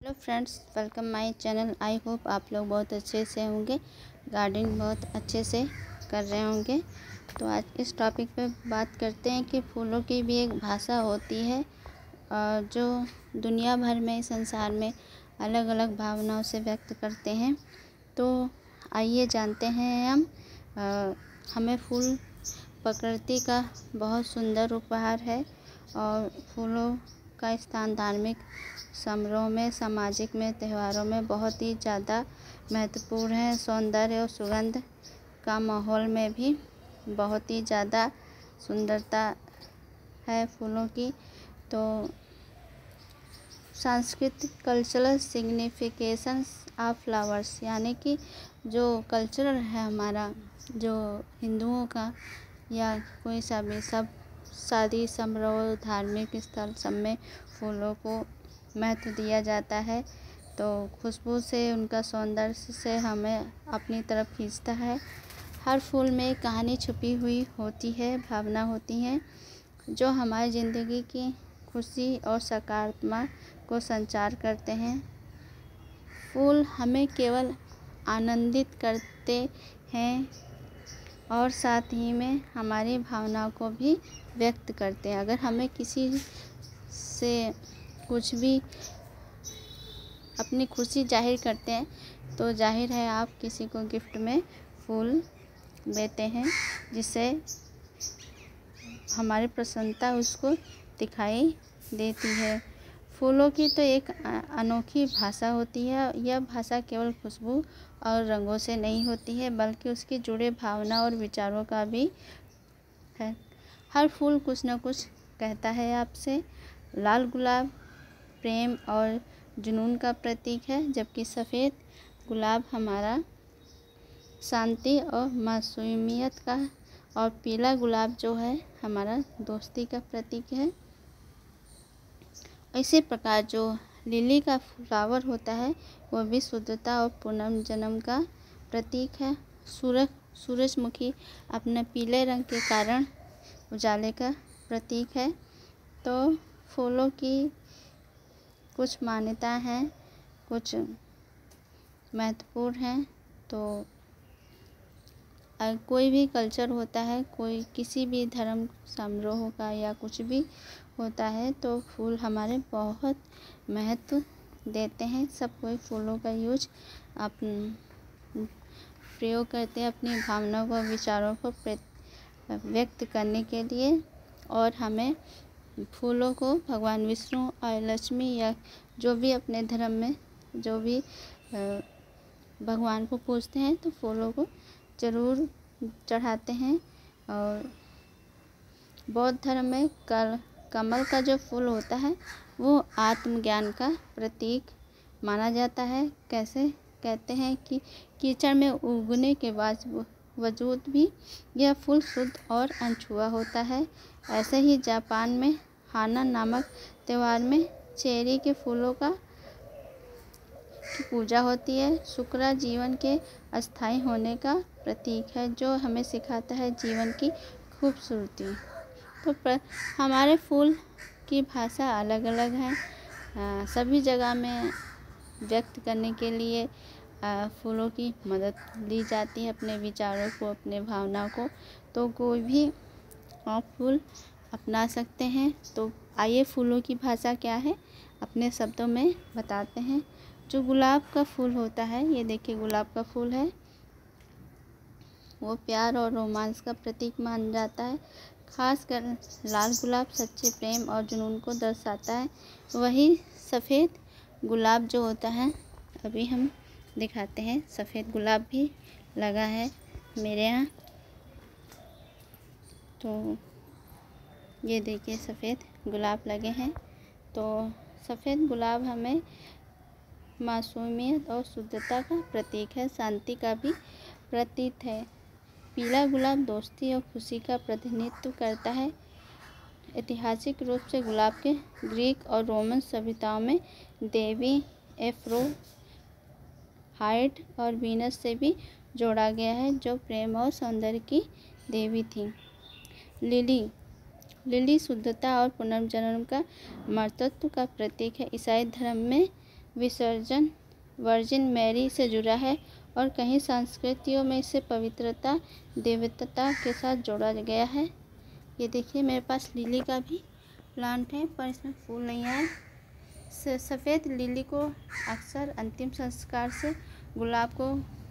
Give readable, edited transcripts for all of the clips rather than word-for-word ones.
Hello friends, welcome my channel. I hope आप लोग बहुत अच्छे से होंगे, गार्डनिंग बहुत अच्छे से कर रहे होंगे। तो आज इस टॉपिक पे बात करते हैं कि फूलों की भी एक भाषा होती है जो दुनिया भर में, संसार में अलग अलग भावनाओं से व्यक्त करते हैं। तो आइए जानते हैं हमें फूल प्रकृति का बहुत सुंदर उपहार है और फूलों का स्थान धार्मिक समारोह में, सामाजिक में, त्योहारों में बहुत ही ज़्यादा महत्वपूर्ण है। सौंदर्य और सुगंध का माहौल में भी बहुत ही ज़्यादा सुंदरता है फूलों की। तो सांस्कृतिक कल्चरल सिग्निफिकेशंस ऑफ फ्लावर्स, यानी कि जो कल्चरल है हमारा, जो हिंदुओं का या कोई सा भी सब शादी समारोह, धार्मिक स्थल सब में फूलों को महत्व दिया जाता है। तो खुशबू से, उनका सौंदर्य से हमें अपनी तरफ खींचता है। हर फूल में एक कहानी छुपी हुई होती है, भावना होती हैं जो हमारी ज़िंदगी की खुशी और सकारात्मक को संचार करते हैं। फूल हमें केवल आनंदित करते हैं और साथ ही में हमारी भावनाओं को भी व्यक्त करते हैं। अगर हमें किसी से कुछ भी अपनी खुशी जाहिर करते हैं तो जाहिर है आप किसी को गिफ्ट में फूल देते हैं, जिससे हमारी प्रसन्नता उसको दिखाई देती है। फूलों की तो एक अनोखी भाषा होती है। यह भाषा केवल खुशबू और रंगों से नहीं होती है, बल्कि उसके जुड़े भावना और विचारों का भी है। हर फूल कुछ न कुछ कहता है आपसे। लाल गुलाब प्रेम और जुनून का प्रतीक है, जबकि सफ़ेद गुलाब हमारा शांति और मासूमियत का, और पीला गुलाब जो है हमारा दोस्ती का प्रतीक है। इसी प्रकार जो लिली का फ्लावर होता है वह भी शुद्धता और पुनर्जन्म का प्रतीक है। सूरजमुखी अपने पीले रंग के कारण उजाले का प्रतीक है। तो फूलों की कुछ मान्यता हैं, कुछ महत्वपूर्ण हैं। तो कोई भी कल्चर होता है, कोई किसी भी धर्म समारोह का या कुछ भी होता है, तो फूल हमारे बहुत महत्व देते हैं। सब कोई फूलों का यूज प्रयोग करते हैं अपनी भावनाओं को, विचारों को व्यक्त करने के लिए। और हमें फूलों को भगवान विष्णु और लक्ष्मी या जो भी अपने धर्म में जो भी भगवान को पूजते हैं तो फूलों को ज़रूर चढ़ाते हैं। और बौद्ध धर्म में कमल का जो फूल होता है वो आत्मज्ञान का प्रतीक माना जाता है। कैसे कहते हैं कि कीचड़ में उगने के बावजूद भी यह फूल शुद्ध और अनछुआ होता है। ऐसे ही जापान में हाना नामक त्यौहार में चेरी के फूलों की पूजा होती है। शुक्र जीवन के अस्थायी होने का प्रतीक है, जो हमें सिखाता है जीवन की खूबसूरती। तो हमारे फूल की भाषा अलग अलग है। सभी जगह में व्यक्त करने के लिए फूलों की मदद ली जाती है, अपने विचारों को, अपने भावनाओं को। तो कोई भी आप फूल अपना सकते हैं। तो आइए फूलों की भाषा क्या है अपने शब्दों में बताते हैं। जो गुलाब का फूल होता है, ये देखिए गुलाब का फूल है, वो प्यार और रोमांस का प्रतीक माना जाता है। खासकर लाल गुलाब सच्चे प्रेम और जुनून को दर्शाता है। वही सफ़ेद गुलाब जो होता है, अभी हम दिखाते हैं, सफ़ेद गुलाब भी लगा है मेरे यहाँ। तो ये देखिए सफ़ेद गुलाब लगे हैं। तो सफ़ेद गुलाब हमें मासूमियत और शुद्धता का प्रतीक है, शांति का भी प्रतीक है। पीला गुलाब दोस्ती और खुशी का प्रतिनिधित्व करता है। ऐतिहासिक रूप से गुलाब के ग्रीक और रोमन सभ्यताओं में देवी एफ्रोडाइट और वीनस से भी जोड़ा गया है, जो प्रेम और सौंदर्य की देवी थी। लिली शुद्धता और पुनर्जन्म का मर्तत्व का प्रतीक है। ईसाई धर्म में विसर्जन वर्जिन मैरी से जुड़ा है और कहीं संस्कृतियों में इसे पवित्रता देवता के साथ जोड़ा गया है। ये देखिए मेरे पास लिली का भी प्लांट है पर इसमें फूल नहीं आए। सफ़ेद लिली को अक्सर अंतिम संस्कार से गुलाब को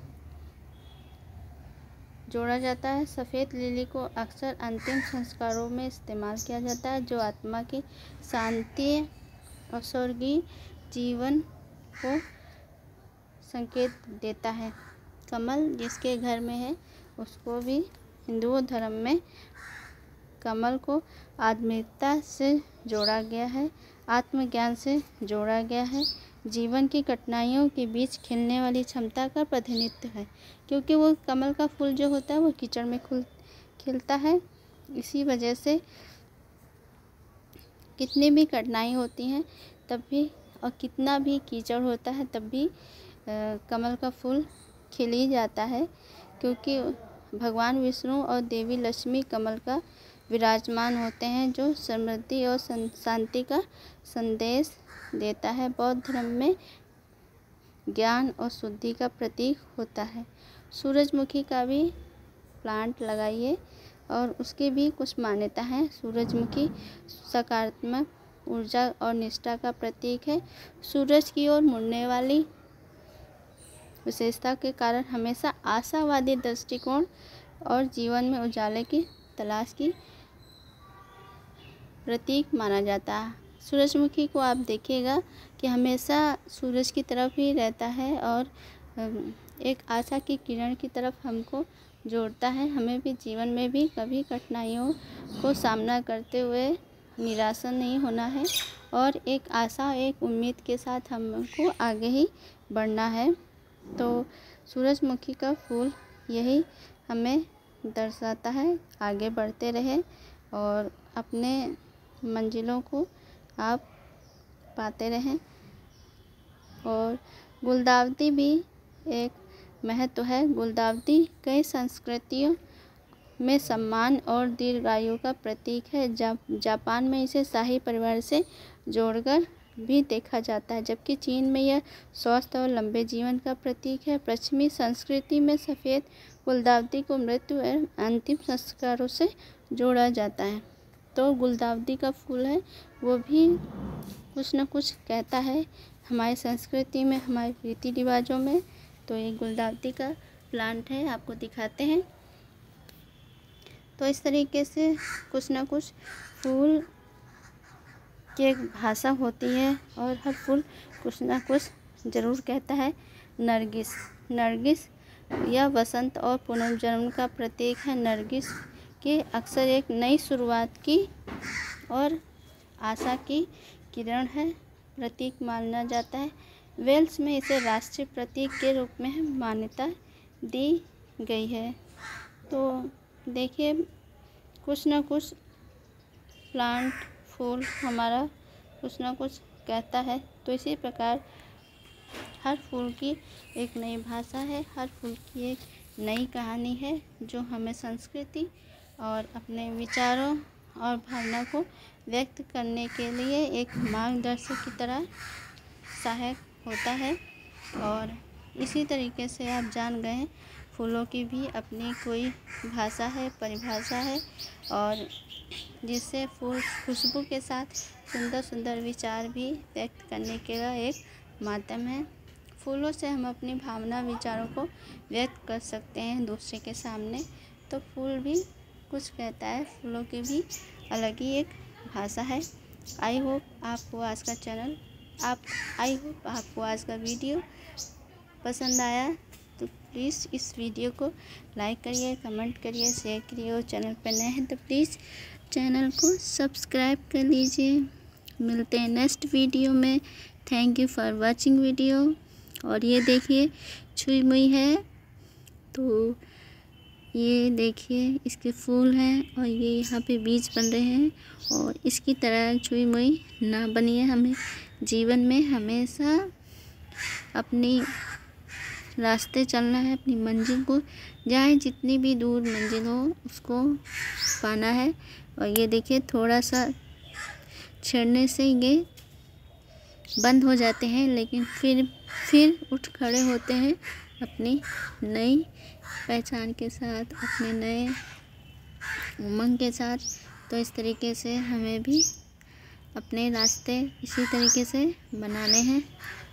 जोड़ा जाता है। सफ़ेद लिली को अक्सर अंतिम संस्कारों में इस्तेमाल किया जाता है जो आत्मा की शांति और स्वर्गीय जीवन को संकेत देता है। कमल जिसके घर में है उसको भी हिंदू धर्म में कमल को आध्यात्मिकता से जोड़ा गया है, आत्मज्ञान से जोड़ा गया है, जीवन की कठिनाइयों के बीच खिलने वाली क्षमता का प्रतिनिधित्व है। क्योंकि वो कमल का फूल जो होता है वो कीचड़ में खिलता है। इसी वजह से कितनी भी कठिनाई होती हैं तब भी और कितना भी कीचड़ होता है तब भी कमल का फूल खिल ही जाता है। क्योंकि भगवान विष्णु और देवी लक्ष्मी कमल का विराजमान होते हैं जो समृद्धि और शांति का संदेश देता है। बौद्ध धर्म में ज्ञान और शुद्धि का प्रतीक होता है। सूरजमुखी का भी प्लांट लगाइए और उसकी भी कुछ मान्यता है। सूरजमुखी सकारात्मक ऊर्जा और निष्ठा का प्रतीक है। सूरज की ओर मुड़ने वाली विशेषता के कारण हमेशा आशावादी दृष्टिकोण और जीवन में उजाले की तलाश की प्रतीक माना जाता है। सूरजमुखी को आप देखिएगा कि हमेशा सूरज की तरफ ही रहता है और एक आशा की किरण की तरफ हमको जोड़ता है। हमें भी जीवन में भी कभी कठिनाइयों को सामना करते हुए निराशा नहीं होना है और एक आशा एक उम्मीद के साथ हमको आगे ही बढ़ना है। तो सूरजमुखी का फूल यही हमें दर्शाता है, आगे बढ़ते रहे और अपने मंजिलों को आप पाते रहें। और गुलदाउदी भी एक महत्व है। गुलदाउदी कई संस्कृतियों में सम्मान और दीर्घायु का प्रतीक है। जापान में इसे शाही परिवार से जोड़कर भी देखा जाता है, जबकि चीन में यह स्वस्थ और लंबे जीवन का प्रतीक है। पश्चिमी संस्कृति में सफ़ेद गुलदाउदी को मृत्यु और अंतिम संस्कारों से जोड़ा जाता है। तो गुलदाउदी का फूल है वो भी कुछ न कुछ कहता है हमारी संस्कृति में, हमारे रीति रिवाजों में। तो ये गुलदाउदी का प्लांट है, आपको दिखाते हैं। तो इस तरीके से कुछ न कुछ फूल की एक भाषा होती है और हर फूल कुछ ना कुछ ज़रूर कहता है। नरगिस यह वसंत और पुनर्जन्म का प्रतीक है। नरगिस के अक्सर एक नई शुरुआत की और आशा की किरण है प्रतीक माना जाता है। वेल्स में इसे राष्ट्रीय प्रतीक के रूप में मान्यता दी गई है। तो देखिए कुछ ना कुछ प्लांट फूल हमारा कुछ ना कुछ कहता है। तो इसी प्रकार हर फूल की एक नई भाषा है, हर फूल की एक नई कहानी है जो हमें संस्कृति और अपने विचारों और भावना को व्यक्त करने के लिए एक मार्गदर्शक की तरह सहायक होता है। और इसी तरीके से आप जान गए हैं फूलों की भी अपनी कोई भाषा है, परिभाषा है और जिससे फूल खुशबू के साथ सुंदर सुंदर विचार भी व्यक्त करने का एक माध्यम है। फूलों से हम अपनी भावना विचारों को व्यक्त कर सकते हैं दूसरे के सामने। तो फूल भी कुछ कहता है, फूलों की भी अलग ही एक भाषा है। आई होप आपको आज का वीडियो पसंद आया। तो प्लीज़ इस वीडियो को लाइक करिए, कमेंट करिए, शेयर करिए और चैनल पर नए हैं तो प्लीज़ चैनल को सब्सक्राइब कर लीजिए। मिलते हैं नेक्स्ट वीडियो में। Thank you for watching video. और ये देखिए छुई मुई है, तो ये देखिए इसके फूल हैं और ये यहाँ पे बीज बन रहे हैं और इसकी तरह छुई मुई ना बनिए। हमें जीवन में हमेशा अपनी रास्ते चलना है, अपनी मंजिल को चाहे जितनी भी दूर मंजिल हो उसको पाना है। और ये देखिए थोड़ा सा छेड़ने से ये बंद हो जाते हैं, लेकिन फिर उठ खड़े होते हैं अपनी नई पहचान के साथ, अपने नए उमंग के साथ। तो इस तरीके से हमें भी अपने रास्ते इसी तरीके से बनाने हैं।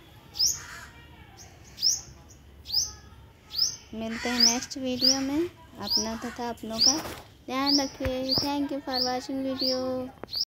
मिलते हैं नेक्स्ट वीडियो में। अपना तथा अपनों का ध्यान रखिए। Thank you for watching video.